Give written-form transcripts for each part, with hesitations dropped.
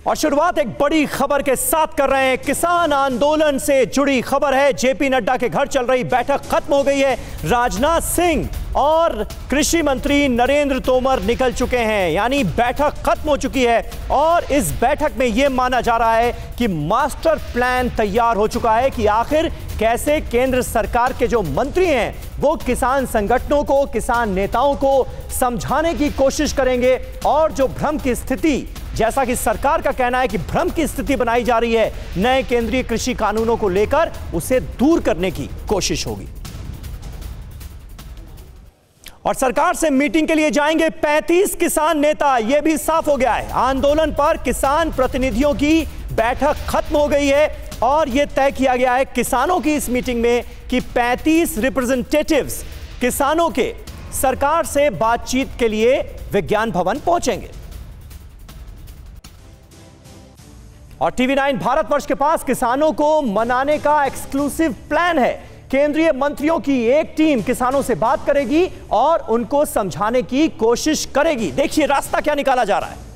और शुरुआत एक बड़ी खबर के साथ कर रहे हैं। किसान आंदोलन से जुड़ी खबर है। जेपी नड्डा के घर चल रही बैठक खत्म हो गई है। राजनाथ सिंह और कृषि मंत्री नरेंद्र तोमर निकल चुके हैं, यानी बैठक खत्म हो चुकी है। और इस बैठक में यह माना जा रहा है कि मास्टर प्लान तैयार हो चुका है कि आखिर कैसे केंद्र सरकार के जो मंत्री हैं वो किसान संगठनों को, किसान नेताओं को समझाने की कोशिश करेंगे और जो भ्रम की स्थिति, जैसा कि सरकार का कहना है कि भ्रम की स्थिति बनाई जा रही है नए केंद्रीय कृषि कानूनों को लेकर, उसे दूर करने की कोशिश होगी। और सरकार से मीटिंग के लिए जाएंगे 35 किसान नेता, यह भी साफ हो गया है। आंदोलन पर किसान प्रतिनिधियों की बैठक खत्म हो गई है और यह तय किया गया है किसानों की इस मीटिंग में कि 35 रिप्रेजेंटेटिव्स किसानों के सरकार से बातचीत के लिए विज्ञान भवन पहुंचेंगे। और टीवी9 भारतवर्ष के पास किसानों को मनाने का एक्सक्लूसिव प्लान है। केंद्रीय मंत्रियों की एक टीम किसानों से बात करेगी और उनको समझाने की कोशिश करेगी। देखिए रास्ता क्या निकाला जा रहा है।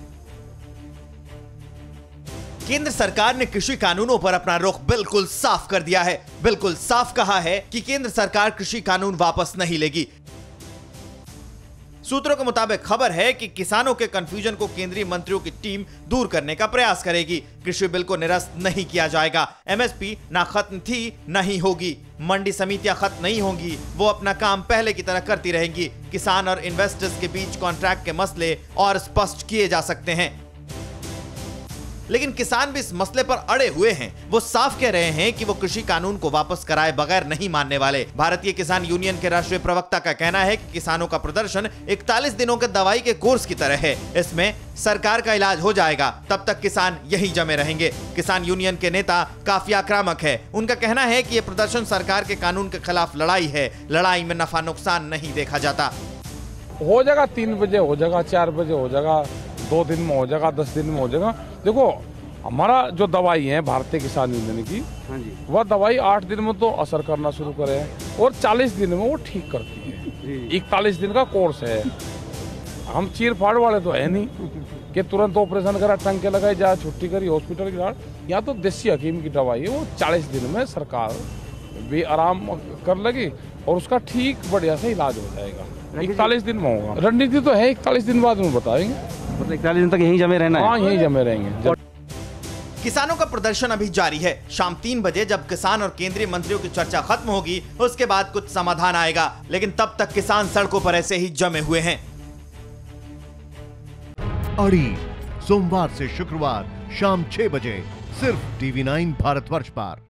केंद्र सरकार ने कृषि कानूनों पर अपना रुख बिल्कुल साफ कर दिया है। बिल्कुल साफ कहा है कि केंद्र सरकार कृषि कानून वापस नहीं लेगी। सूत्रों के मुताबिक खबर है कि किसानों के कंफ्यूजन को केंद्रीय मंत्रियों की टीम दूर करने का प्रयास करेगी। कृषि बिल को निरस्त नहीं किया जाएगा। एमएसपी ना खत्म थी न ही होगी। मंडी समितियां खत्म नहीं होंगी, वो अपना काम पहले की तरह करती रहेंगी। किसान और इन्वेस्टर्स के बीच कॉन्ट्रैक्ट के मसले और स्पष्ट किए जा सकते हैं। लेकिन किसान भी इस मसले पर अड़े हुए हैं। वो साफ कह रहे हैं कि वो कृषि कानून को वापस कराए बगैर नहीं मानने वाले। भारतीय किसान यूनियन के राष्ट्रीय प्रवक्ता का कहना है कि किसानों का प्रदर्शन 41 दिनों के दवाई के कोर्स की तरह है। इसमें सरकार का इलाज हो जाएगा, तब तक किसान यहीं जमे रहेंगे। किसान यूनियन के नेता काफी आक्रामक है। उनका कहना है कि ये प्रदर्शन सरकार के कानून के खिलाफ लड़ाई है। लड़ाई में नफा नुकसान नहीं देखा जाता। हो जाएगा 3 बजे, हो जाएगा 4 बजे, हो जाएगा 2 दिन में, हो जाएगा 10 दिन में, हो जाएगा। देखो हमारा जो दवाई है भारतीय किसान यूनियन की, वह दवाई 8 दिन में तो असर करना शुरू करे और 40 दिन में वो ठीक करती है। 41 दिन का कोर्स है। हम चीर फाड़ वाले तो है नहीं कि तुरंत ऑपरेशन करा, टंके लगाए, जा छुट्टी करी, हॉस्पिटल की। यहाँ तो देसी हकीम की दवाई है, वो 40 दिन में सरकार भी आराम कर लगी और उसका ठीक बढ़िया से इलाज हो जाएगा। 41 दिन में होगा। रणनीति तो है 41 दिन बाद में बताएंगे। मतलब 41 दिन तक यहीं जमे रहना है? हाँ, यहीं जमे रहेंगे। किसानों का प्रदर्शन अभी जारी है। शाम 3 बजे जब किसान और केंद्रीय मंत्रियों की चर्चा खत्म होगी, उसके बाद कुछ समाधान आएगा। लेकिन तब तक किसान सड़कों पर ऐसे ही जमे हुए हैं। अड़ी सोमवार से शुक्रवार शाम 6 बजे सिर्फ टीवी9 भारतवर्ष पर।